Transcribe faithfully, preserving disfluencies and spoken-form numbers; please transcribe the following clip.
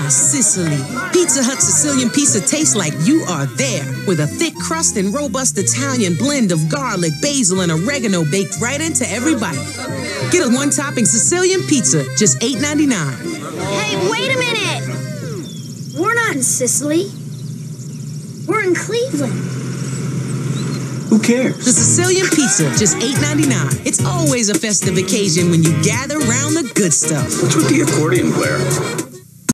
Ah, Sicily. Pizza Hut Sicilian pizza tastes like you are there, with a thick crust and robust Italian blend of garlic, basil, and oregano baked right into every bite. Get a one-topping Sicilian pizza, just eight ninety-nine. Hey, wait a minute! We're not in Sicily. We're in Cleveland. Who cares? The Sicilian pizza, just eight ninety-nine. It's always a festive occasion when you gather round the good stuff. What's with the accordion player?